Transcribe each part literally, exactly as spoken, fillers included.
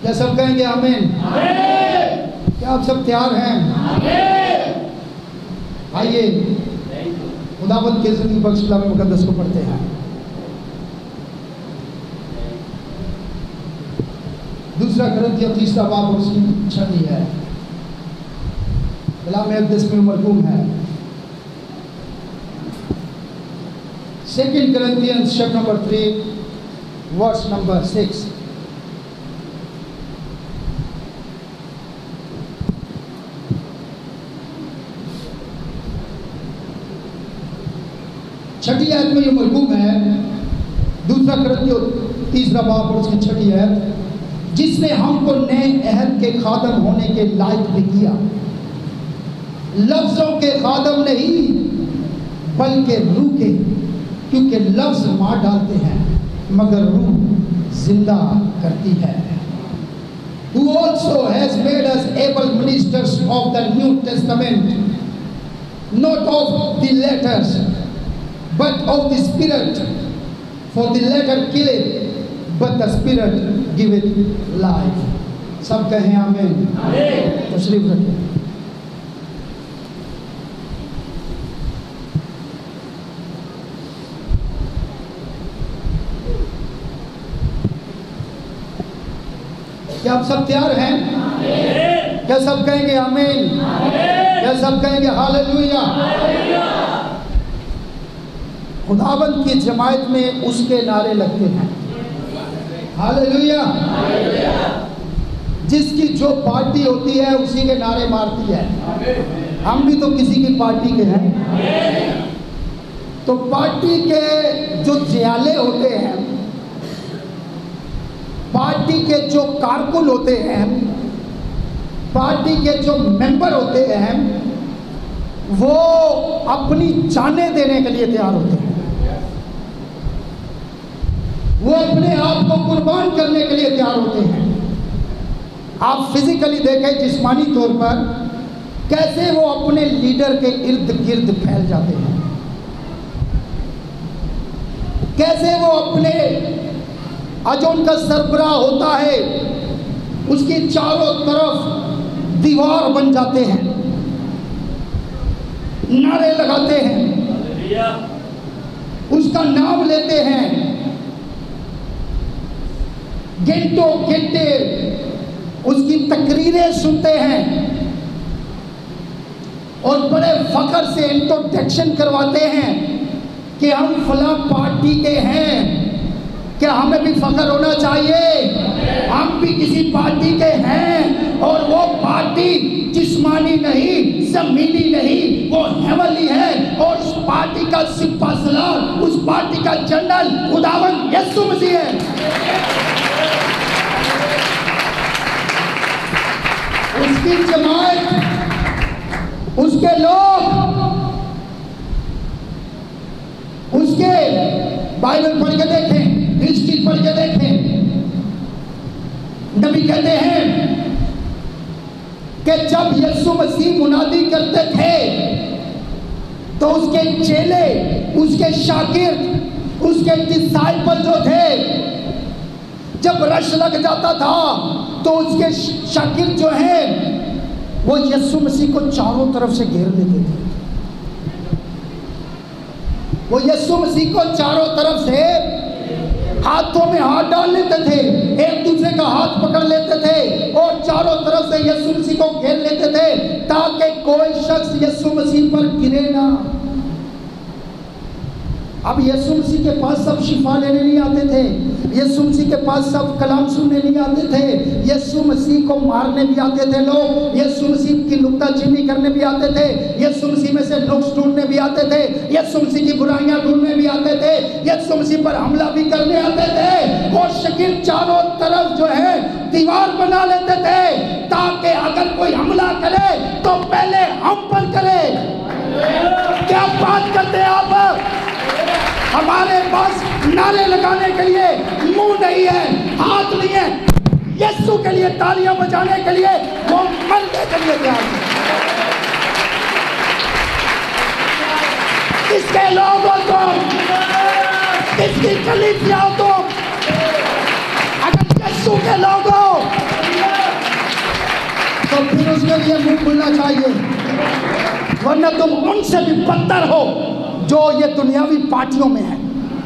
क्या सब कहेंगे आमीन? क्या आप सब तैयार हैं? आइए खुदावंद के ज़िंदगी बख्श कलाम मुकद्दस को पढ़ते हैं। दूसरा कुरिन्थियों तीसरा बाब और उसकी छठी है। कलाम मुकद्दस में मरकूम है। Second Corinthians chapter number three verse number six। छठी आयत में ये मरकूम है। दूसरा कुरिन्थियों तीसरा बाब और उसकी छठी आयत, जिसने हमको नए अहद के खादम होने के लायक भी किया, लफ्जों के खादम नहीं बल्कि रूह के, क्योंकि लफ्ज मार डालते हैं मगर रूह जिंदा करती है। Who also has made us able ministers of the New Testament, not of the letters but of the Spirit, for the letter killeth but the Spirit giveth life। सब कहें आमीन। तशरीफ रखें। क्या आप सब तैयार हैं? क्या सब कहेंगे आमीन? क्या सब कहेंगे हालेलुया? खुदावंद की जमात में उसके नारे लगते हैं। हालेलुया। जिसकी जो पार्टी होती है उसी के नारे मारती है। हम भी तो किसी की पार्टी के हैं। तो पार्टी के जो जियाले होते हैं, पार्टी के जो कारकुन होते हैं, पार्टी के जो मेंबर होते हैं, वो अपनी जानें देने के लिए तैयार होते हैं। वो अपने आप को कुर्बान करने के लिए तैयार होते हैं। आप फिजिकली देखें, जिस्मानी तौर पर कैसे वो अपने लीडर के इर्द गिर्द फैल जाते हैं, कैसे वो अपने जो उनका सरबराह होता है उसकी चारों तरफ दीवार बन जाते हैं, नारे लगाते हैं, उसका नाम लेते हैं, घंटों घंटे उसकी तकरीरें सुनते हैं और बड़े फख्र से इंट्रोडक्शन करवाते हैं कि हम फला पार्टी के हैं। क्या हमें भी फख्र होना चाहिए? हम भी किसी पार्टी के हैं और वो पार्टी जिस्मानी नहीं, ज़मीनी नहीं, वो हेवनली है। और उस पार्टी का सिपा सलार, उस पार्टी का जनरल खुदावंद यीशु मसीह है। उसकी जमात, उसके लोग, उसके बाइबल पढ़ के देखें, हिस्ट्री पढ़ के देखें। नबी कहते हैं कि जब यीशु मसीह मुनादी करते थे तो उसके चेले, उसके शागिर्द, उसके डिसाइपल जो थे, जब रश लग जाता था तो उसके शागिर्द जो हैं वो यीशु मसीह को चारों तरफ से घेर लेते थे। वो यीशु मसीह को चारों तरफ से हाथों में हाथ डाल लेते थे, एक दूसरे का हाथ पकड़ लेते थे और चारों तरफ से यीशु मसीह को घेर लेते थे ताकि कोई शख्स यीशु मसीह पर गिरे ना। अब यीशु मसीह के पास सब शिफा लेने नहीं आते थे, यीशु मसीह के पास सब कलाम सुनने नहीं आते थे, यीशु मसीह को मारने भी आते थे लोग, यीशु मसीह की नुक्ताचीनी करने भी आते थे, यीशु मसीह में से नुक्स ढूंढने भी आते थे, यीशु मसीह की बुराइयां ढूंढने भी आते थे, यीशु मसीह पर हमला भी करने आते थे। और शागिर्द चारों तरफ जो है दीवार बना लेते थे ताकि अगर कोई हमला करे तो पहले हम पर करे। क्या बात करते हैं आप? हमारे पास नारे लगाने के लिए मुंह नहीं है, हाथ नहीं है, यीशु के लिए तालियां बजाने के लिए वो मरने के लिए तैयार है। किसके लोग हो तुम? किसकी कलीसिया हो तुम? अगर यीशु के लोग हो चाहिए, मुंह खुलना चाहिए, वरना तुम उनसे भी बदतर हो जो ये दुनियावी पार्टियों में है।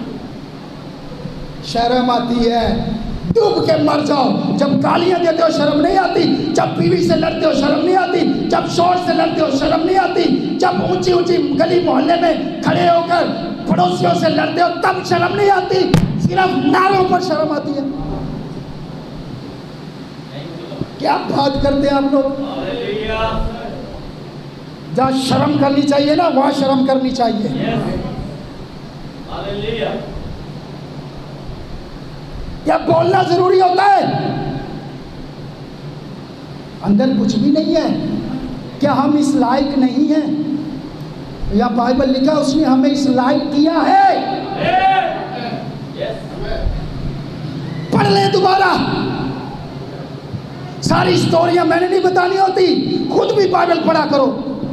शर्म आती है, डूब के मर जाओ। जब गालियां देते हो शर्म नहीं आती, जब बीवी से लड़ते हो शर्म नहीं आती, जब शोर से लड़ते हो शर्म नहीं आती, जब ऊंची ऊंची गली मोहल्ले में खड़े होकर पड़ोसियों से लड़ते हो तब शर्म नहीं आती, सिर्फ नारों पर शर्म आती है। क्या बात करते हैं आप लोग। जहाँ शर्म करनी चाहिए ना वहां शर्म करनी चाहिए। क्या बोलना जरूरी होता है? अंदर कुछ भी नहीं है। क्या हम इस लायक नहीं हैं? या बाइबल लिखा उसने हमें इस लायक किया है। पढ़ ले दोबारा, सारी स्टोरियां मैंने नहीं बतानी होती, खुद भी बाइबल पढ़ा करो।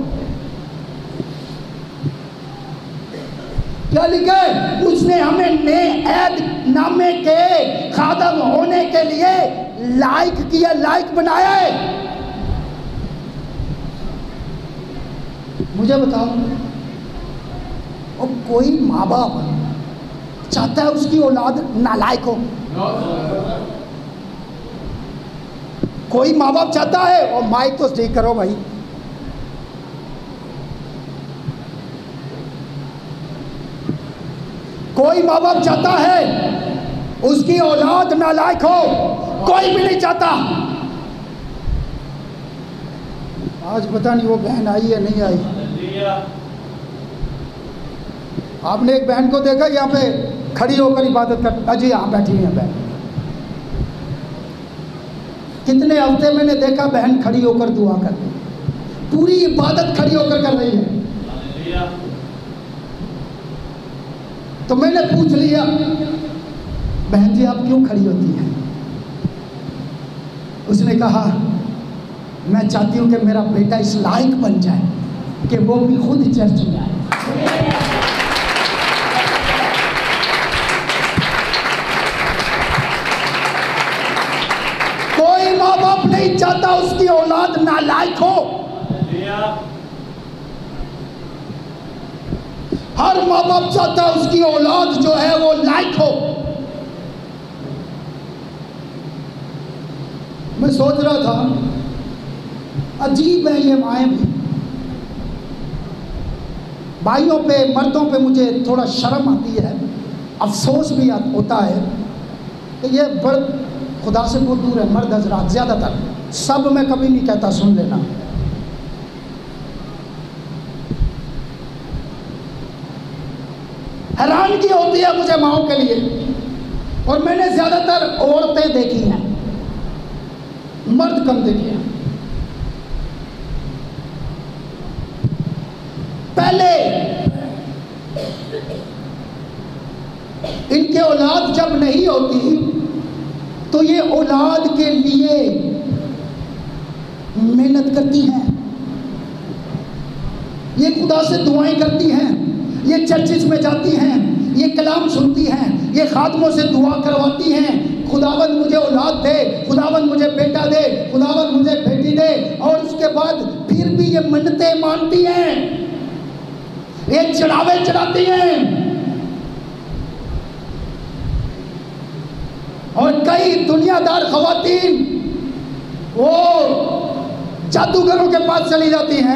क्या लिखा है? उसने हमें नेऐद नामे के खादम होने के लिए लायक किया, लायक बनाया है। मुझे बताओ, और कोई माँ बाप चाहता है उसकी औलाद नालायक हो? कोई माँ बाप चाहता है? और माइक तो ठीक करो भाई। कोई माँ बाप चाहता है उसकी औलाद नालायक हो? कोई भी नहीं चाहता। आज पता नहीं वो बहन आई है नहीं आई। आपने एक बहन को देखा यहाँ पे खड़ी होकर इबादत कर? अजी यहाँ बैठी है बहन। कितने हफ्ते मैंने देखा बहन खड़ी होकर दुआ कर रही, पूरी इबादत खड़ी होकर कर रही है। तो मैंने पूछ लिया, बहन जी आप क्यों खड़ी होती हैं? उसने कहा मैं चाहती हूं कि मेरा बेटा इस लायक बन जाए कि वो भी खुद चर्च में आए। कोई माँ बाप नहीं चाहता उसकी औलाद नालायक हो। हर माँ बाप चाहता है उसकी औलाद जो है वो लायक हो। मैं सोच रहा था अजीब है ये माएँ भी। भाइयों पे, मर्दों पे मुझे थोड़ा शर्म आती है, अफसोस भी होता है कि ये मर्द खुदा से बहुत दूर है। मर्द हजरात ज़्यादातर, सब मैं कभी नहीं कहता, सुन लेना। हैरानगी होती है मुझे माओं के लिए, और मैंने ज़्यादातर औरतें देखी हैं, मर्द कम देखे हैं। पहले इनके औलाद जब नहीं होती तो ये औलाद के लिए मेहनत करती हैं, ये खुदा से दुआएं करती हैं, ये चर्चिस में जाती हैं, ये कलाम सुनती हैं, ये खादमों से दुआ करवाती हैं, खुदावंद मुझे औलाद दे, खुदावंद मुझे बेटा दे, खुदावंद मुझे बेटी दे। और उसके बाद फिर भी ये मन्नतें मानती हैं, ये चढ़ावे चढ़ाती हैं। और कई दुनियादार खवातीन वो जादूगरों के पास चली जाती हैं,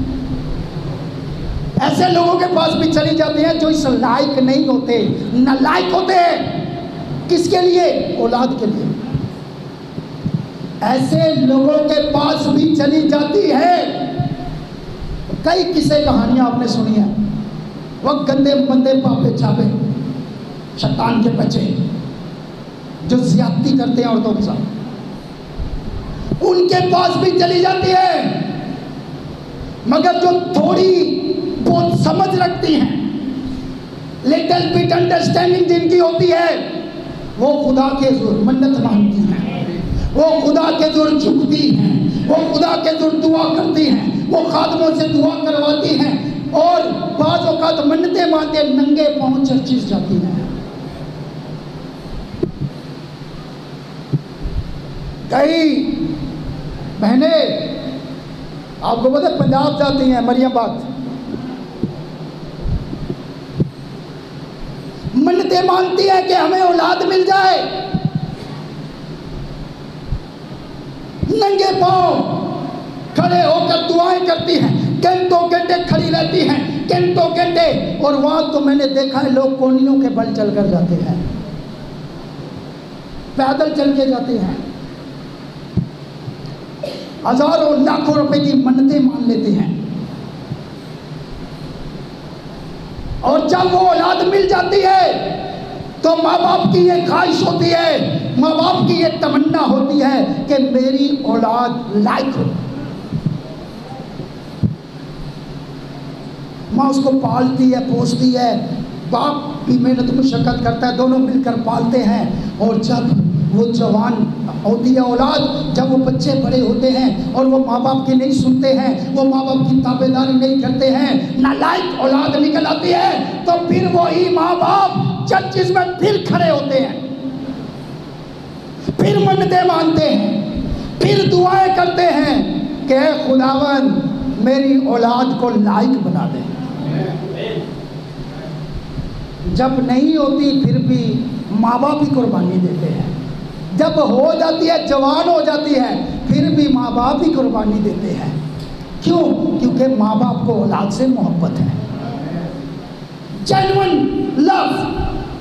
ऐसे लोगों के पास भी चली जाती हैं जो इस लायक नहीं होते, नालायक होते हैं। किसके लिए? औलाद के लिए। ऐसे लोगों के पास भी चली जाती है। कई किस्से कहानियां आपने सुनी है, वो गंदे बंदे पापे छापे शैतान के बच्चे जो ज्यादती करते हैं औरतों के साथ, उनके पास भी चली जाती है। मगर जो थोड़ी बहुत समझ रखती हैं, लिटिल बिट अंडरस्टैंडिंग जिनकी होती है, वो खुदा के जोर मन्नत मांगती हैं, वो खुदा के जोर झुकती हैं, वो खुदा के जोर दुआ करती हैं, वो खादमों से दुआ करवाती हैं, और बाज़ औक़ात मन्नतें मांगते नंगे पांव चर्चिस जाती हैं। कई बहनें आपको पता है पंजाब जाती हैं मरियम बाग, मन्नतें मांगती है कि हमें औलाद मिल जाए, नंगे पांव खड़े होकर दुआएं करती हैं, घंटों घंटे खड़ी रहती हैं, घंटों घंटे। और वहां तो मैंने देखा है लोग कोनियों के बल चल कर जाते हैं, पैदल चल के जाते हैं, हजारों लाखों रुपए की मन्नतें मान लेते हैं। और जब वो औलाद मिल जाती है तो माँ बाप की ये ख्वाहिश होती है, माँ बाप की ये तमन्ना होती है कि मेरी औलाद लायक हो। माँ उसको पालती है, पोसती है, बाप भी मेहनत मुशक्कत करता है, दोनों मिलकर पालते हैं। और जब वो जवान होती है औलाद, जब वो बच्चे बड़े होते हैं और वो माँ बाप की नहीं सुनते हैं, वो माँ बाप की ताबेदारी नहीं करते हैं, नालायक औलाद निकल आती है, तो फिर वही माँ बाप चर्चिस में फिर खड़े होते हैं, फिर मन्नतें मांगते हैं, फिर दुआएं करते हैं कि खुदावन मेरी औलाद को लायक बना दे। जब नहीं होती फिर भी माँ बाप ही कुर्बानी देते हैं, जब हो जाती है, जवान हो जाती है, फिर भी माँ बाप ही कुर्बानी देते हैं। क्यों? क्योंकि माँ बाप को औलाद से मोहब्बत है, जेन्युइन लव।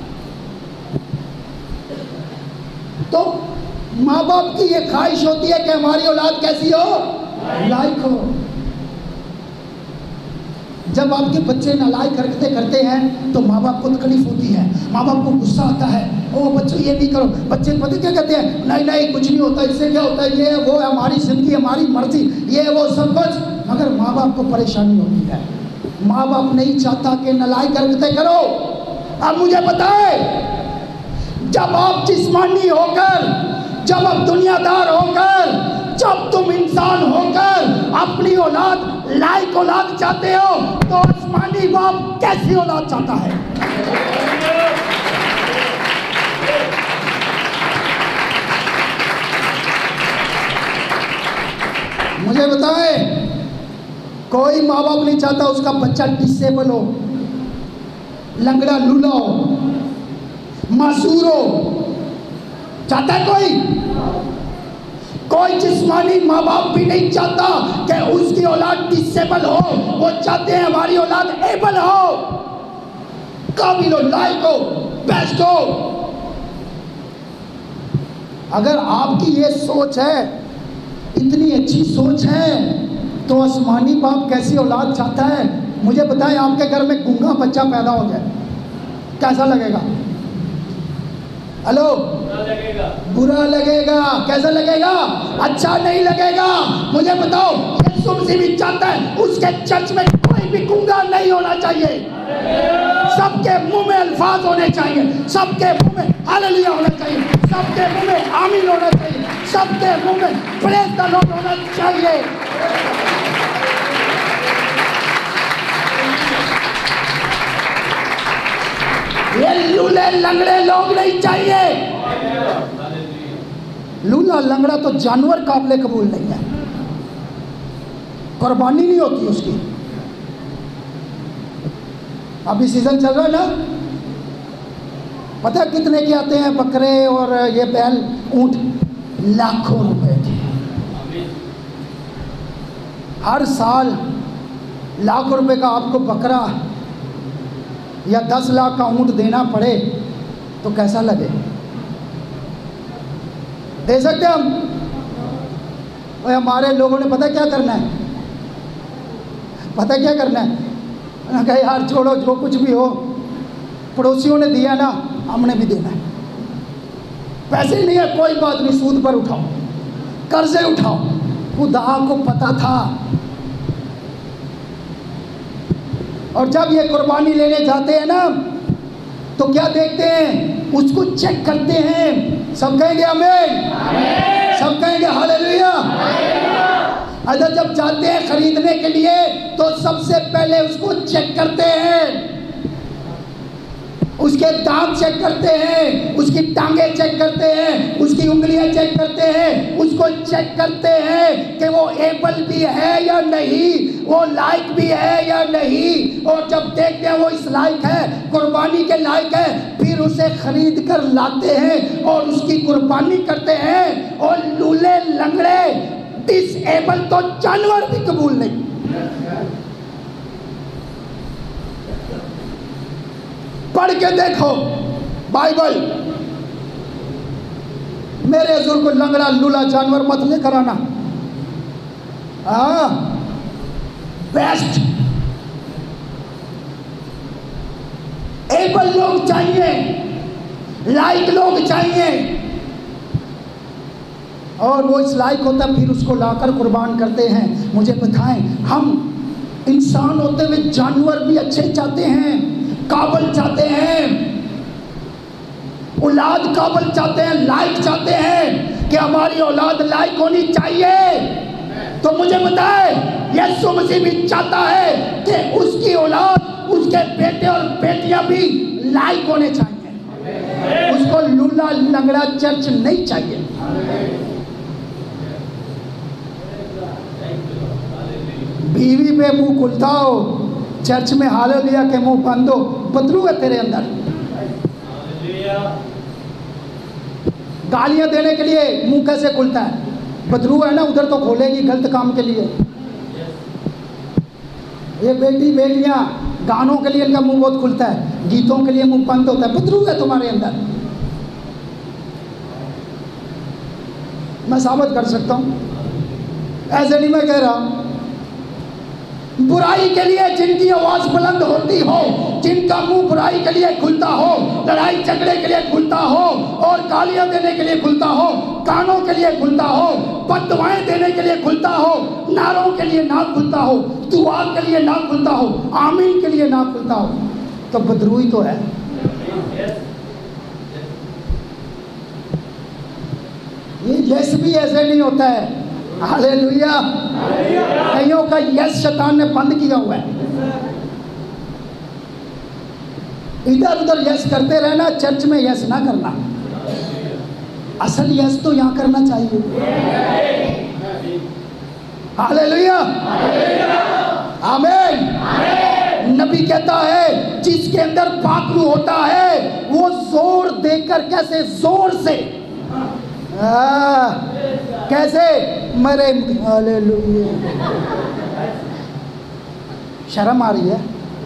तो माँ बाप की ये ख्वाहिश होती है कि हमारी औलाद कैसी हो, लायक हो। जब आपके बच्चे नालायक हरकतें करते हैं तो माँ बाप को तकलीफ होती है, माँ बाप को गुस्सा आता है, ओ बच्चों ये नहीं करो। बच्चे पता क्या कहते हैं, नहीं नहीं कुछ नहीं होता, इससे क्या होता है, ये वो हमारी जिंदगी हमारी मर्जी, ये वो सब कुछ। मगर माँ बाप को परेशानी होती है, माँ बाप नहीं चाहता कि नालायक हरकतें करो। अब मुझे बताए, जब आप जिस्मानी होकर, जब आप दुनियादार होकर, जब तुम इंसान होकर अपनी औलाद लायक औलाद चाहते हो, तो आसमानी बाप कैसी औलाद चाहता है? मुझे बताए, कोई माँ बाप नहीं चाहता उसका बच्चा डिसेबल हो, लंगड़ा लूला हो, मासूर हो। चाहता है कोई? कोई जिस्मानी माँ बाप भी नहीं चाहता कि उसकी औलाद डिसेबल हो, वो चाहते हैं हमारी औलाद एबल हो, काबिल हो, लायक हो, बेस्ट हो। अगर आपकी ये सोच है, इतनी अच्छी सोच है, तो आसमानी बाप कैसी औलाद चाहता है? मुझे बताएं, आपके घर में गूंगा बच्चा पैदा हो जाए, कैसा लगेगा? हेलो, बुरा लगेगा। कैसा लगेगा? अच्छा नहीं लगेगा। मुझे बताओ, यीशु मसीह भी चाहता है उसके चर्च में कोई भी गूंगा नहीं होना चाहिए, सबके मुंह में अल्फाज होने चाहिए, सबके मुंह में हालेलुया होना चाहिए, सबके मुंह में आमीन होना चाहिए, सबके मुंह में प्रेज द लॉर्ड होना चाहिए। ये लूले लंगड़े लोग नहीं चाहिए। लूला लंगड़ा तो जानवर काबिले कबूल नहीं है, कुर्बानी नहीं होती उसकी। अभी सीजन चल रहा है ना, पता है कितने के आते हैं बकरे और ये बैल ऊंट? लाखों रुपए के। हर साल लाख रुपए का आपको बकरा या दस लाख का ऊंट देना पड़े तो कैसा लगे? दे सकते हम? और हमारे लोगों ने पता क्या करना है, पता क्या करना है, कहा यार छोड़ो, जो कुछ भी हो, पड़ोसियों ने दिया ना, हमने भी देना है। पैसे नहीं है, कोई बात नहीं, सूद पर उठाओ, कर्जे उठाओ। खुदा को पता था। और जब ये कुर्बानी लेने जाते हैं ना, तो क्या देखते हैं? उसको चेक करते हैं। सब कहेंगे आमीन, सब कहेंगे हालेलुया। अगर जब जाते हैं खरीदने के लिए तो सबसे पहले उसको चेक करते हैं, उसके दांत चेक करते हैं, उसकी टांगें चेक करते हैं, उसकी उंगलियां चेक करते हैं, उसको चेक करते हैं कि वो एबल भी है या नहीं, वो लायक भी है या नहीं। और जब देखते हैं वो इस लायक है, कुर्बानी के लायक है, फिर उसे खरीद कर लाते हैं और उसकी कुर्बानी करते हैं। और लूले लंगड़े डिसेबल तो जानवर भी कबूल नहीं। पढ़ के देखो बाइबल। मेरे हुजूर को लंगड़ा लूला जानवर मत लेकर आना। हाँ, बेस्ट एबल लोग चाहिए, लायक लोग चाहिए। और वो इस लायक होता फिर उसको लाकर कुर्बान करते हैं। मुझे बताएं, हम इंसान होते हुए जानवर भी अच्छे चाहते हैं, काबल चाहते हैं, औलाद काबल चाहते हैं, लायक चाहते हैं कि हमारी औलाद लायक होनी चाहिए। तो मुझे बताए, यीशु मसीह भी चाहता है कि उसकी औलाद, उसके बेटे और बेटियां भी लायक होने चाहिए। उसको लूला लंगड़ा चर्च नहीं चाहिए। बीवी पे मुंह खुलता हो, चर्च में हालेलुया के मुंह बंद हो, बदलू है तेरे अंदर। गालियां देने के लिए मुंह कैसे खुलता है? बदलू है ना, उधर तो खोलेगी गलत काम के लिए। ये बेटी बेटियां गानों के लिए इनका मुंह बहुत खुलता है, गीतों के लिए मुंह बंद होता है। बदलू है तुम्हारे अंदर। मैं साबित कर सकता हूं, ऐसे नहीं मैं कह रहा। बुराई के लिए जिनकी आवाज बुलंद होती हो, जिनका मुंह बुराई के लिए खुलता हो, लड़ाई झगड़े के लिए खुलता हो, और गालियां देने के लिए खुलता हो, कानों के लिए खुलता हो, बददुआएं देने के लिए खुलता हो, नारों के लिए ना खुलता हो, दुआ के लिए ना खुलता हो, आमीन के लिए ना खुलता हो, तो बदरूई तो है। ये यस भी ऐसे नहीं होता है। हालेलुया। कईयों का यस शैतान ने बंद किया हुआ है। इधर उधर यस करते रहना, चर्च में यस ना करना। असल यस तो यहां करना चाहिए। हालेलुया, आमीन। नबी कहता है, जिसके अंदर पाखरू होता है वो जोर देकर, कैसे जोर से, आ, कैसे मरे। हालेलुया। शर्म आ रही है?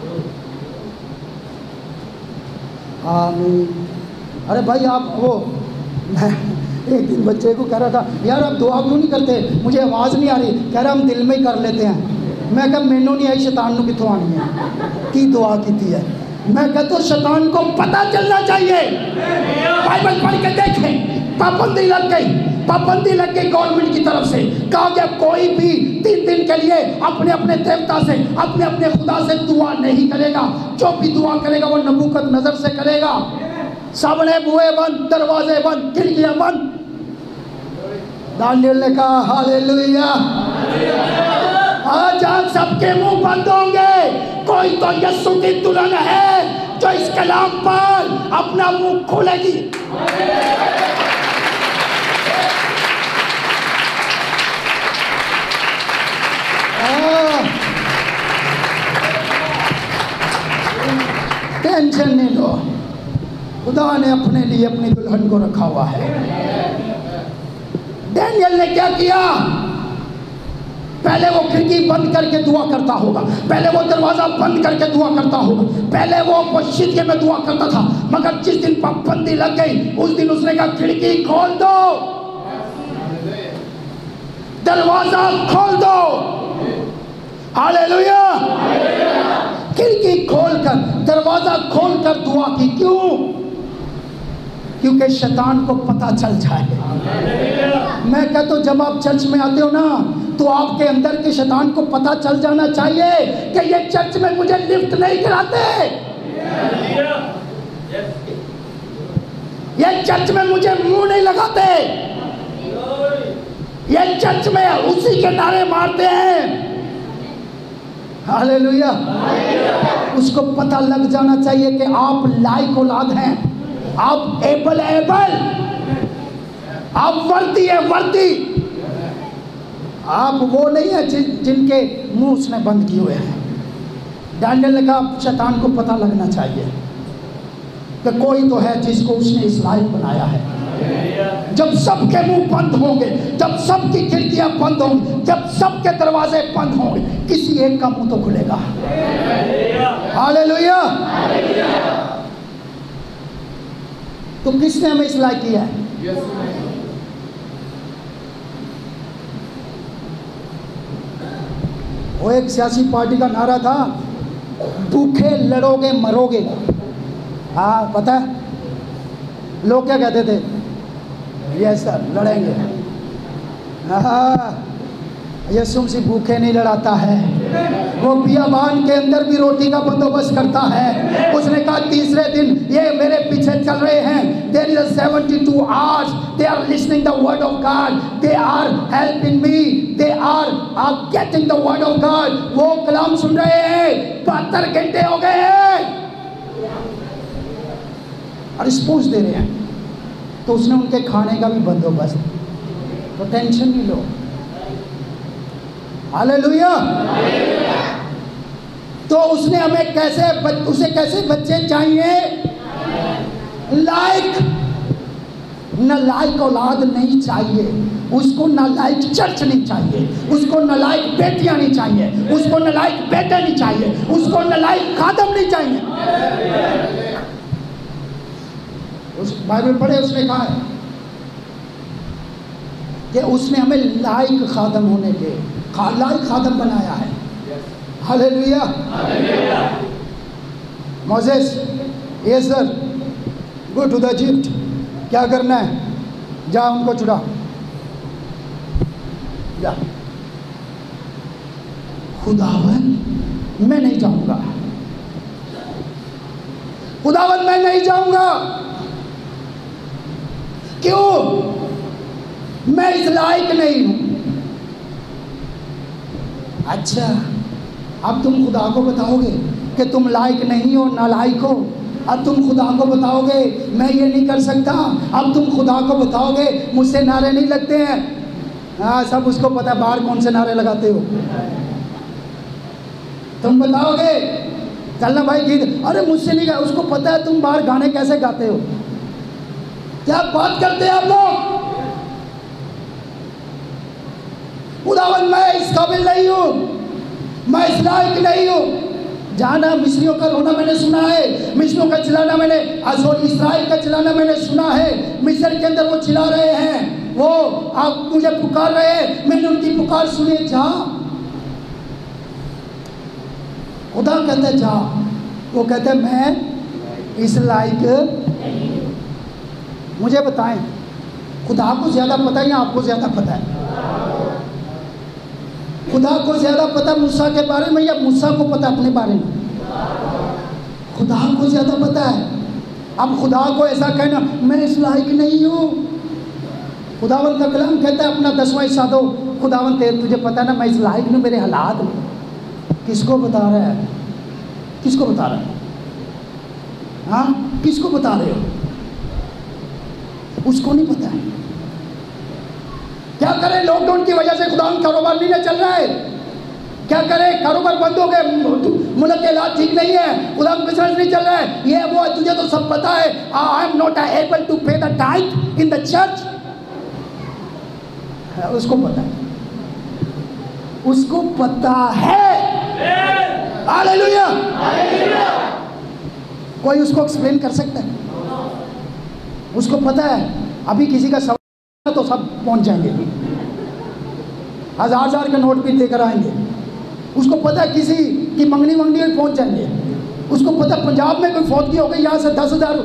आमीन। अरे भाई आप वो, मैं एक दिन बच्चे को कह रहा था, यार आप दुआ क्यों नहीं करते? मुझे आवाज़ नहीं आ रही। कह रहा हम दिल में ही कर लेते हैं। मैं कहा मैनू नहीं आई, शैतान को कितों आनी है की दुआ की है। मैं कहता तो शैतान को पता चलना चाहिए। बाइबल पढ़ के देखें, पाबंदी लग गई, पाबंदी लग गई गवर्नमेंट की तरफ से। कहा गया कोई भी तीन दिन के लिए अपने अपने देवता से, अपने अपने खुदा से दुआ नहीं करेगा। जो भी दुआ करेगा वो नबूकदनजर से करेगा। सामने बुए बंद, दरवाजे बंद, खिड़कियां बंद। दानियल ने कहा हालेलुया, आज आज सबके मुंह बंद होंगे। कोई तो यीशु की दुल्हन है जो इस कलाम पर अपना मुंह खोलेगी। टेंशन नहीं लो, खुदा ने अपने लिए अपनी दुल्हन को रखा हुआ है। डैनियल ने क्या किया? पहले वो खिड़की बंद करके दुआ करता होगा, पहले वो दरवाजा बंद करके दुआ करता होगा, पहले वो मस्जिद में दुआ करता था। मगर जिस दिन पाबंदी लग गई उस दिन उसने कहा खिड़की खोल दो, दरवाजा खोल दो। हालेलुया। खिड़की खोलकर, दरवाजा खोलकर दुआ की। क्यों? क्योंकि शैतान को पता चल जाए। मैं कहता हूं जब आप चर्च में आते हो ना, तो आपके अंदर के शैतान को पता चल जाना चाहिए कि ये चर्च में मुझे लिफ्ट नहीं कराते, ये चर्च में मुझे मुंह नहीं लगाते, ये चर्च में उसी के नारे मारते हैं। हालेलुया। उसको पता लग जाना चाहिए कि आप लायक औलाद हैं, आप एबल एबल, आप वर्दी है वर्दी। आप वो नहीं है जिन जिनके मुंह उसने बंद किए हुए हैं। दानियल ने कहा शैतान को पता लगना चाहिए कि कोई तो है जिसको उसने इस लायक बनाया है। जब सबके मुंह बंद होंगे, जब सबकी खिड़कियां बंद होंगी, जब सबके दरवाजे बंद होंगे, किसी एक का मुंह तो खुलेगा। हालेलुया। तो किसने हमें इस लायक किया है? वो एक सियासी पार्टी का नारा था, भूखे लड़ोगे मरोगे। हाँ पता है लोग क्या कहते थे? यस सर लड़ेंगे। हाँ यीशु मसीह भूखे नहीं लड़ाता है, वो बियाबान के अंदर भी रोटी का बंदोबस्त करता है। उसने कहा तीसरे दिन ये मेरे पीछे चल रहे हैं, there is seventy two hours they are listening the word of God, they are helping me, they are are getting the word of God. वो कलाम सुन रहे हैं, बहत्तर घंटे हो गए हैं और रिस्पॉन्स दे रहे हैं। तो उसने उनके खाने का भी बंदोबस्त, तो टेंशन नहीं लो। हालेलुया। तो उसने हमें कैसे, उसे कैसे बच्चे चाहिए? लायक। न लायक औलाद नहीं चाहिए उसको, न लायक चर्च नहीं चाहिए उसको, न लायक बेटियां नहीं चाहिए उसको, न लायक बेटे नहीं चाहिए उसको, न लायक खादम नहीं चाहिए। उस बाइबल पढ़े, उसने कहा है कि उसने हमें लायक खादम होने के खा, लायक खादम बनाया है। Hallelujah. Moses, yes sir, go to the Egypt. क्या करना है? जा उनको छुड़ा, जा। खुदावन मैं नहीं जाऊंगा, खुदावन मैं नहीं जाऊंगा। क्यों? मैं इस लायक नहीं हूं। अच्छा, अब तुम खुदा को बताओगे कि तुम लायक नहीं हो, नालायक हो। अब तुम खुदा को बताओगे मैं ये नहीं कर सकता। अब तुम खुदा को बताओगे मुझसे नारे नहीं लगते हैं। हाँ सब उसको पता है बाहर कौन से नारे लगाते हो। तुम बताओगे चलना भाई गीत, अरे मुझसे नहीं गा, उसको पता है तुम बाहर गाने कैसे गाते हो। क्या बात करते हैं आप लोग? खुदावन मैं इस काबिल नहीं हूं, मैं इस लायक नहीं हूं। जाना मिस्रियों का रोना मैंने सुना है, मिस्रियों का चिल्लाना मैंने, सॉरी इस्राएल का चिल्लाना मैंने सुना है। मिस्र के अंदर वो चिल्ला रहे हैं, वो आप मुझे पुकार रहे हैं, मैंने उनकी पुकार सुनी। जा, खुदा कहता है जा, वो कहते हैं मैं इस लायक। मुझे बताएं खुदा को ज्यादा पता है या आपको ज्यादा पता है? खुदा को ज्यादा पता मूसा के बारे में या मूसा को पता अपने बारे में? खुदा को ज्यादा पता है। अब खुदा को ऐसा कहना मैं इस लायक नहीं हूँ। खुदावन का कलाम कहता है अपना दसवां हिस्सा दो, खुदावन तेरे तुझे पता ना मैं इस लायक हूँ, मेरे हालात। किसको बता रहा है? किसको बता रहा है? हाँ किसको बता रहे हो? उसको नहीं पता है। क्या करें? लॉकडाउन की वजह से खुदा कारोबार नहीं चल रहा है। क्या करें? कारोबार बंद हो गए, मुल्क के हालात ठीक नहीं है, खुदा बिजनेस नहीं चल रहा है, ये वो तुझे तो सब पता है। I am not able to pay the tithe in the church. उसको पता है, उसको पता है। हालेलुया। कोई उसको एक्सप्लेन कर सकता है? उसको पता है। अभी किसी का सवाल तो सब पहुंच जाएंगे, हजार हजार के नोट भी देकर आएंगे। उसको पता है किसी की मंगनी मंगनी में पहुंच जाएंगे। उसको पता पंजाब में कोई फौतगी हो गई, यहाँ से दस हजार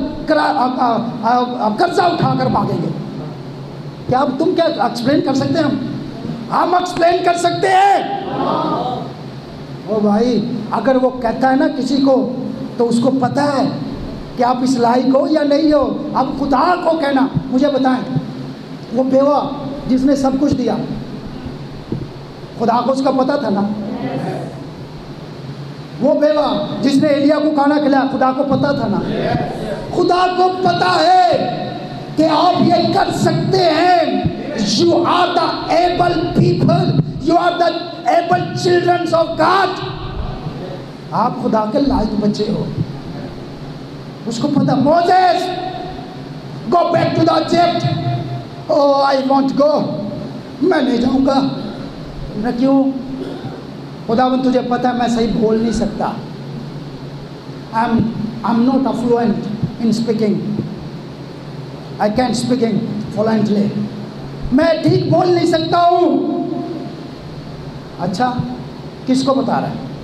कर्जा उठाकर मांगेंगे। क्या अब तुम क्या एक्सप्लेन कर सकते हैं? हम हम एक्सप्लेन कर सकते हैं। ओ भाई, अगर वो कहता है ना किसी को तो उसको पता है कि आप इस लायक हो या नहीं हो। अब खुदा को कहना, मुझे बताएं वो बेवा जिसने सब कुछ दिया, खुदा को उसका पता था ना? वो बेवा जिसने एलिया को खाना खिलाया, खुदा को पता था ना, खुदा को पता है कि आप ये कर सकते हैं। You are the able people, you are the able children of God. आप खुदा के लायक बच्चे हो, उसको पता। Moses go back to the Egypt. Oh I want go, मैं नहीं जाऊंगा। न क्यों? खुदावन तुझे पता है मैं सही बोल नहीं सकता। I am I am not affluent in speaking, I can't speaking fluently, मैं ठीक बोल नहीं सकता हूँ। अच्छा, किसको बता रहा है?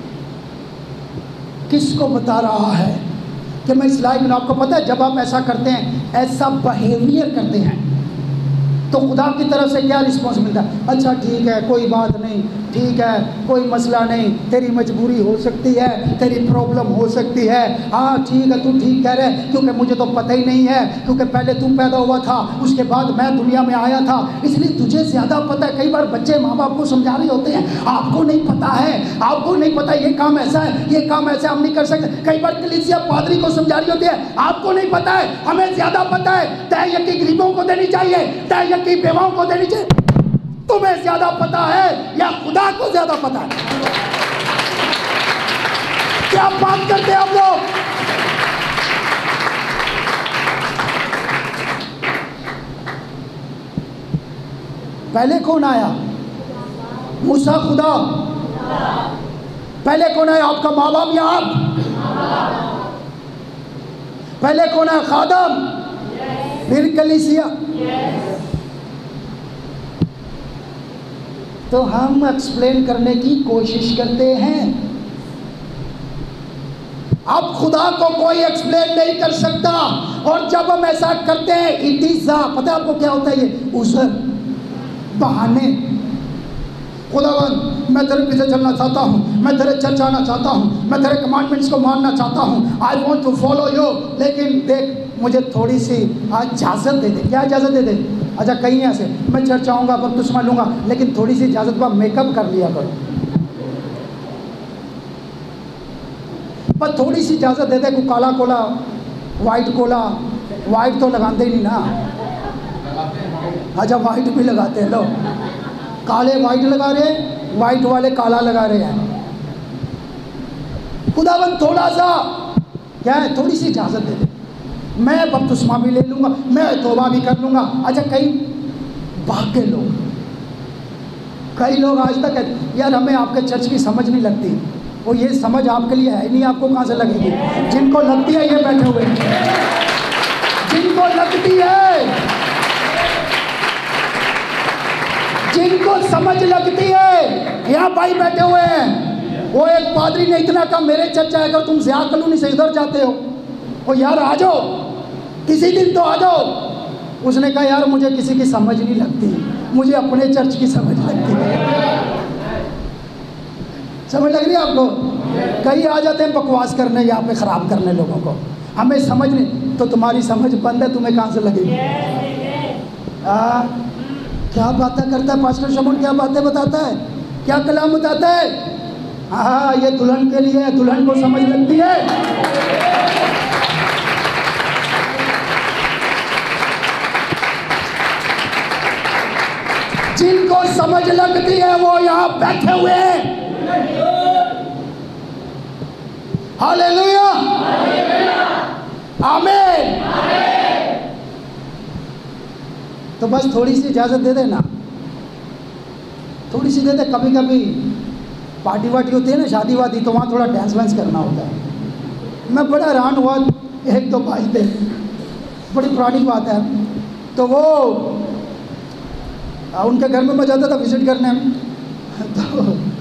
किसको बता रहा है कि मैं इस लायक हूँ? आपको पता है जब आप ऐसा करते हैं, ऐसा बिहेवियर करते हैं, तो खुदा की तरफ से क्या रिस्पॉन्स मिलता है? अच्छा ठीक है, कोई बात नहीं, ठीक है, कोई मसला नहीं, तेरी मजबूरी हो सकती है, तेरी प्रॉब्लम हो सकती है, हाँ ठीक है, तू ठीक कह रहे, क्योंकि मुझे तो पता ही नहीं है, क्योंकि पहले तू पैदा हुआ था, उसके बाद मैं दुनिया में आया था, इसलिए तुझे ज़्यादा पता है। कई बार बच्चे माँ बाप को समझा रहे होते हैं, आपको नहीं पता है, आपको नहीं पता, ये काम ऐसा है, ये काम ऐसा हम नहीं कर सकते। कई बार कलीसिया पादरी को समझा रही होती है, आपको नहीं पता है, हमें ज़्यादा पता है, तय यकी गरीबों को देनी चाहिए, तय यकी बेवाओं को देनी चाहिए। तुम्हें ज्यादा पता है या खुदा को ज्यादा पता है? क्या बात करते हैं आप लोग? पहले कौन आया? मूसा खुदा? पहले कौन आया? आपका माँ बाप या आप? पहले कौन आया? खादम, फिर कलीसिया। तो हम एक्सप्लेन करने की कोशिश करते हैं। अब खुदा को कोई एक्सप्लेन नहीं कर सकता, और जब हम ऐसा करते हैं, इट इज पता है आपको क्या होता है? ये उज़र, बहाने। खुदावन मैं तेरे पीछे चलना चाहता हूँ, मैं तेरे चर्च आना चाहता हूँ, मैं तेरे कमांडमेंट्स को मानना चाहता हूँ, I want to follow you, लेकिन देख मुझे थोड़ी सी इजाज़त दे दे। क्या इजाज़त दे दे? अच्छा कहीं ऐसे मैं चर्च आऊँगा, बपतिस्मा लूँगा, लेकिन थोड़ी सी इजाज़त पर मेकअप कर लिया करो, पर थोड़ी सी इजाज़त दे दे। को काला कोला, वाइट कोला, वाइट तो लगाते ही नहीं ना। अच्छा वाइट भी लगाते हैं लोग, काले वाइट लगा रहे हैं, वाइट वाले काला लगा रहे हैं। खुदावन थोड़ा सा क्या है, थोड़ी सी इजाज़त दे दे, मैं बपतिस्मा भी ले लूँगा, मैं तौबा भी कर लूँगा। अच्छा कई भाग के लोग, कई लोग आज तक कहते यार हमें आपके चर्च की समझ नहीं लगती। वो ये समझ आपके लिए है नहीं, आपको कहाँ से लगेगी? जिनको लगती है ये बैठे हुए, जिनको लगती है, जिनको समझ लगती है, यहाँ भाई बैठे हुए हैं। वो एक पादरी ने इतना कहा मेरे चर्च आएगा, तुम ज़िया कॉलोनी से इधर जाते हो, वो यार आ जाओ किसी दिन तो आ जाओ। उसने कहा यार मुझे किसी की समझ नहीं लगती, मुझे अपने चर्च की समझ लगती है। समझ लग रही है आपको? कई आ जाते हैं बकवास करने, यहाँ पे ख़राब करने लोगों को, हमें समझ नहीं। तो तुम्हारी समझ बंद है, तुम्हें कहाँ से लगेगी? आ, क्या बातें करता है पास्टर शमून, क्या बातें बताता है, क्या कलाम बताता है। हाँ ये दुल्हन के लिए, दुल्हन को समझ लगती है। जिनको समझ लगती है वो यहाँ बैठे हुए हैं। हालेलुया, आमीन। तो बस थोड़ी सी इजाज़त दे देना, थोड़ी सी दे दे। कभी कभी पार्टी वार्टी होती है ना, शादी वादी, तो वहाँ थोड़ा डांस वांस करना होता है। मैं बड़ा हैरान हुआ, एक तो भाई थे, बड़ी पुरानी बात है, तो वो उनके घर में मैं जाता था विजिट करने, तो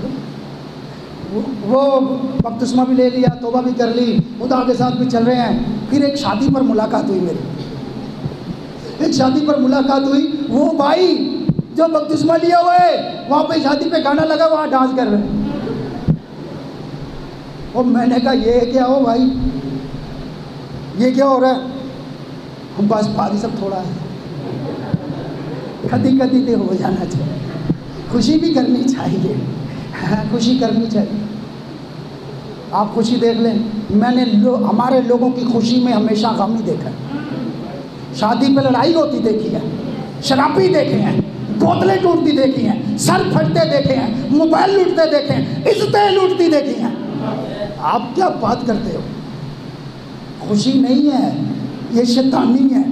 वो बपतिस्मा भी ले लिया, तौबा भी कर ली, खुदा के साथ भी चल रहे हैं। फिर एक शादी पर मुलाकात हुई मेरी, एक शादी पर मुलाकात हुई। वो भाई जो बपतिस्मा लिया हुआ है, वहाँ पे शादी पे गाना लगा, वहाँ डांस कर रहे हैं। और मैंने कहा ये क्या हो भाई, ये क्या हो रहा है? हम बस पारी सब थोड़ा है, कदी कदी तो हो जाना चाहिए, खुशी भी करनी चाहिए, हाँ खुशी करनी चाहिए। आप खुशी देख लें, मैंने लो, हमारे लोगों की खुशी में हमेशा गम ही देखा है। शादी पे लड़ाई होती देखी है, शराबी देखे हैं, बोतलें टूटती देखी हैं, सर फटते देखे हैं, मोबाइल लूटते देखे हैं, इज्जतें लूटती देखी हैं। आप क्या बात करते हो? खुशी नहीं है, ये शैतानी है।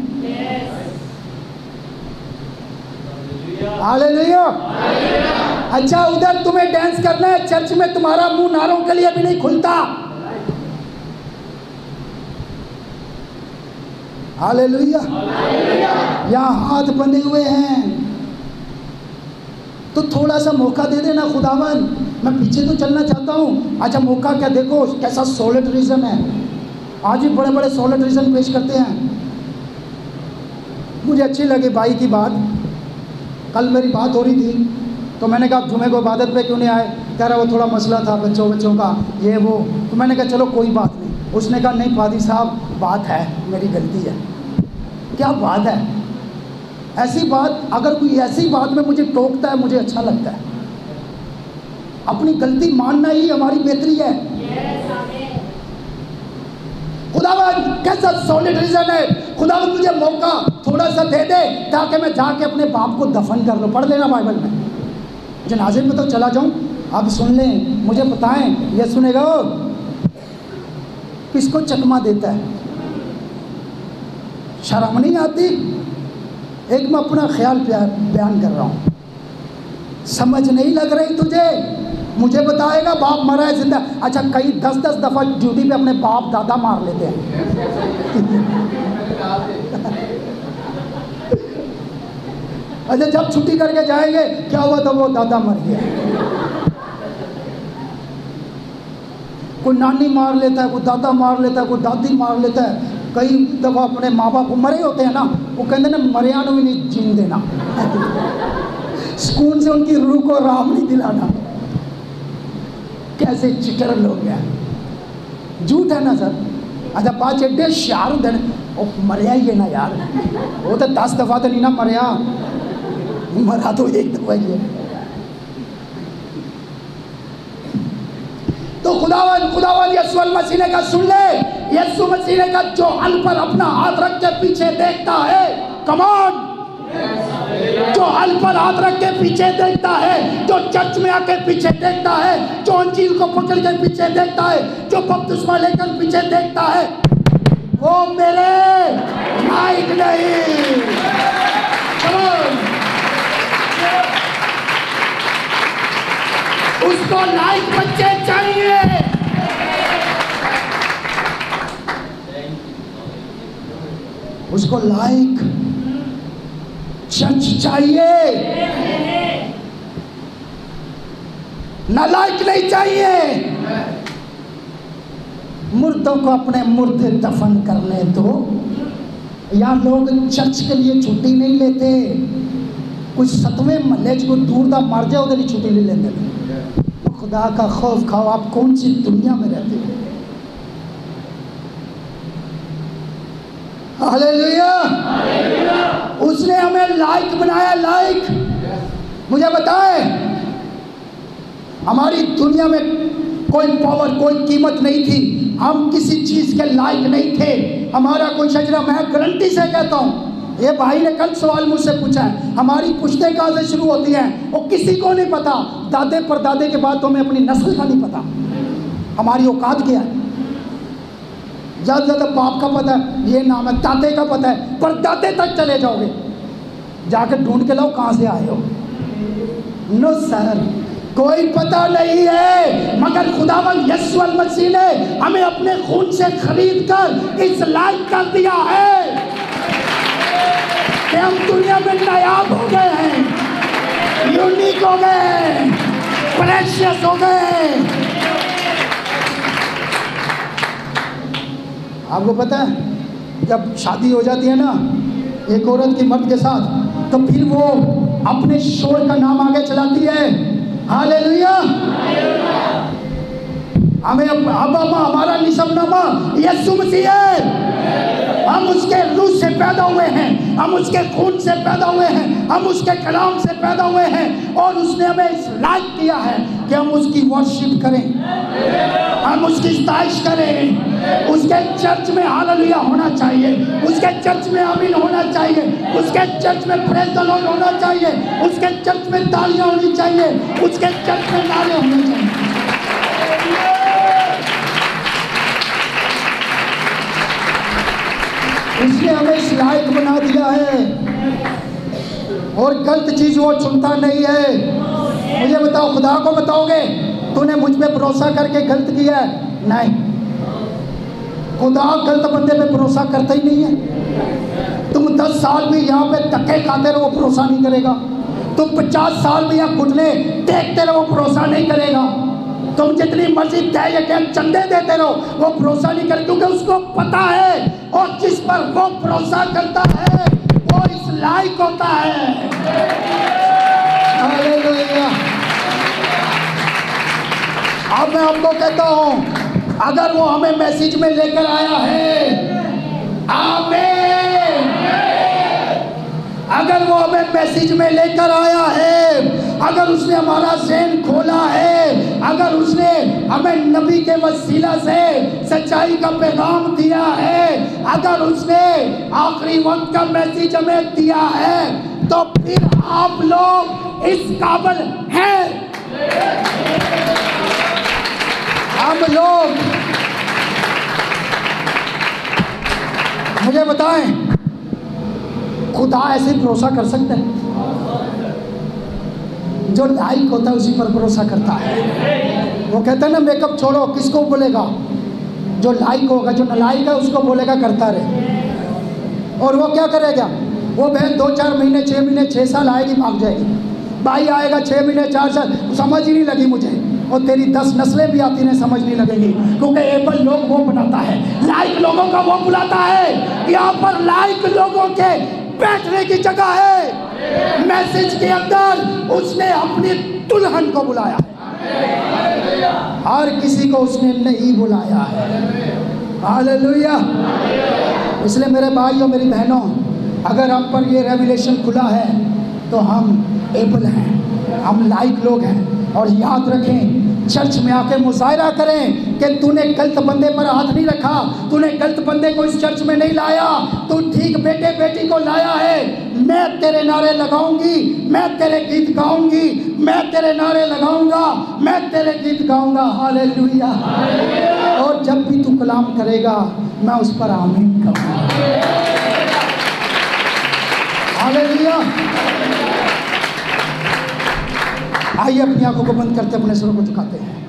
हालेलुया। अच्छा, उधर तुम्हें डांस करना है, चर्च में तुम्हारा मुंह नारों के लिए भी नहीं खुलता। हालेलुया। यहाँ हाथ बंधे हुए हैं तो थोड़ा सा मौका दे देना खुदावन, मैं पीछे तो चलना चाहता हूँ। अच्छा मौका क्या, देखो कैसा सॉलिड रीज़न है। आज भी बड़े बड़े सॉलिड रीज़न पेश करते हैं। मुझे अच्छी लगी भाई की बात। कल मेरी बात हो रही थी तो मैंने कहा जुमे को इबादत पे क्यों नहीं आए? कह रहा वो थोड़ा मसला था बच्चों बच्चों का ये वो। तो मैंने कहा चलो कोई बात नहीं। उसने कहा नहीं पादी साहब बात है, मेरी गलती है। क्या बात है? ऐसी बात, अगर कोई ऐसी बात में मुझे टोकता है मुझे अच्छा लगता है। अपनी गलती मानना ही हमारी बेहतरी है। खुदावन कैसा सॉलिड रीजन है, खुदावन मुझे मौका थोड़ा सा दे दे ताकि मैं जाके अपने बाप को दफन कर लूँ। पढ़ लेना बाइबल में, जनाजे में तो चला जाऊँ। आप सुन लें, मुझे बताएं ये सुनेगा वो किसको चकमा देता है? शर्म नहीं आती? एक मैं अपना ख्याल बयान कर रहा हूँ, समझ नहीं लग रही तुझे? मुझे बताएगा बाप मरा है जिंदा? अच्छा कई दस दस दफ़ा ड्यूटी पे अपने बाप दादा मार लेते हैं। अच्छा जब छुट्टी करके जाएंगे क्या हुआ था? वो दादा मर गया। कोई नानी मार लेता है, कोई दादा मार लेता है, कोई दादी मार लेता है। कई दफ़ा अपने माँ बाप मरे होते हैं ना, वो कहते ना मरिया भी नहीं जीन देना। सुकून से उनकी रूह को राम नहीं दिलाना। कैसे चिटर लोग हैं, झूठ है ना सर? अच्छा पाँच एड्डे शार देने ओ मरिया ही है ना यार, वो तो दस दफ़ा तो नहीं ना मरिया, मरा तो एक दफ़ा ही है। तो खुदावन खुदावन यीशु मसीह ने कहा सुन ले, यीशु मसीह ने कहा जो हल पर अपना हाथ रख के पीछे देखता है, कम ऑन, जो हल पर हाथ रख के पीछे देखता है, जो चर्च में आके पीछे देखता है, जो अंजील को पकड़ के पीछे देखता है, जो बपतिस्मा लेकर पीछे देखता है, वो मेरे लायक नहीं। उसको लायक बच्चे चाहिए। उसको लायक चर्च चाहिए, नालायक नहीं चाहिए। मुर्दों को अपने मुर्दे दफन करने दो। यहाँ लोग चर्च के लिए छुट्टी नहीं लेते। कुछ सतवें महल्ले को दूर दा मर जाओ तो छुट्टी ले लेते। खुदा का खौफ खाओ, आप कौन सी दुनिया में रहते हो? हालेलुया। उसने हमें लायक बनाया, लायक। मुझे बताए हमारी दुनिया में कोई पावर, कोई कीमत नहीं थी। हम किसी चीज के लायक नहीं थे। हमारा कोई शजरा, मैं गारंटी से कहता हूँ, ये भाई ने कल सवाल मुझसे पूछा है, हमारी पुश्तें कहाँ से शुरू होती हैं वो किसी को नहीं पता। दादे परदादे के बाद तो हमें अपनी नस्ल का नहीं पता, हमारी औकात क्या है। ज़्यादा ज़्यादा बाप का पता है, ये नाम है, दादे का पता है, पर दादे तक चले जाओगे, जाकर ढूंढ के लाओ कहाँ से आए हो। नो सर, कोई पता नहीं है। मगर खुदावंद यीशु मसीह ने हमें अपने खून से खरीद कर इस लायक कर दिया है कि हम दुनिया में नायाब हो गए हैं, यूनिक हो गए हैं, प्रेशियस हो गए हैं। आपको पता है जब शादी हो जाती है ना एक औरत की मर्द के साथ, तो फिर वो अपने शोर का नाम आगे चलाती है। हालेलुया। हमें अब हमारा निसबनामा यीशु मसीह है। हम उसके रूह से पैदा हुए हैं, हम उसके खून से पैदा हुए हैं, हम उसके कलाम से पैदा हुए हैं और उसने हमें इस लायक किया है कि हम उसकी वर्शिप करें, हम उसकी स्ताइश करें। उसके चर्च में हालेलुया होना चाहिए, उसके चर्च में आमीन होना चाहिए, उसके चर्च में प्रेज द लॉर्ड होना चाहिए, उसके चर्च में तालियां होनी चाहिए, उसके चर्च में नारे होने चाहिए। उसने हमें इस लायक बना दिया है और गलत चीज वो चुनता नहीं है। मुझे बताओ, खुदा को बताओगे तूने मुझ पे भरोसा करके गलत किया है? नहीं, खुदा गलत बंदे पे भरोसा करता ही नहीं है। तुम दस साल भी यहाँ पे धक्के खाते रहो, भरोसा नहीं करेगा। तुम पचास साल भी यहाँ घुटने देखते रहो, भरोसा नहीं करेगा। तुम जितनी मर्जी दया के चंदे देते रहो, वो भरोसा नहीं करे, क्योंकि उसको पता है और जिस पर वो भरोसा करता है वो इस लायक होता है। हालेलुया। अब मैं आपको कहता हूं, अगर वो हमें मैसेज में लेकर आया है, आमीन, अगर वो हमें मैसेज में लेकर आया है, अगर उसने हमारा ज़हन खोला है, अगर उसने हमें नबी के वसीला से सच्चाई का पैगाम दिया है, अगर उसने आखिरी वक्त का मैसेज हमें दिया है, तो फिर आप लोग इस काबिल हैं। हम लोग, मुझे बताएं, खुदा ऐसे भरोसा कर सकता है? जो लायक होता है उसी पर भरोसा करता है। वो कहता है ना, मेकअप छोड़ो, किसको बोलेगा? जो लायक होगा, जो नालायक है उसको बोलेगा करता रहे। और वो क्या करेगा? वो बहन दो चार महीने, छः महीने, छः साल आएगी, भाग जाएगी। भाई आएगा छः महीने, चार साल, समझ ही नहीं लगी मुझे, और तेरी दस नस्लें भी आती नहीं, समझ नहीं लगेगी, क्योंकि एबल लोग वो बनाता है, लायक लोगों का वो बुलाता है। यहाँ पर लायक लोगों के बैठने की जगह है। मैसेज के अंदर उसने अपनी दुल्हन को बुलाया है, हर किसी को उसने नहीं बुलाया है। हालेलुया। इसलिए मेरे भाइयों, मेरी बहनों, अगर हम पर ये रेवलेशन खुला है तो हम एबल हैं, हम लायक लोग हैं। और याद रखें, चर्च में आके मुजाहिरा करें कि तूने गलत बंदे पर हाथ नहीं रखा, तूने गलत बंदे को इस चर्च में नहीं लाया, तू ठीक बेटे बेटी को लाया है। मैं तेरे नारे लगाऊंगी, मैं तेरे गीत गाऊंगी, मैं तेरे नारे लगाऊंगा, मैं तेरे गीत गाऊंगा। हालेलुया। और जब भी तू कलाम करेगा मैं उस पर आमीन कहूंगा। हालेलुया। आइए अपनी आंखों को बंद करते अपने सिरों को झुकाते हैं।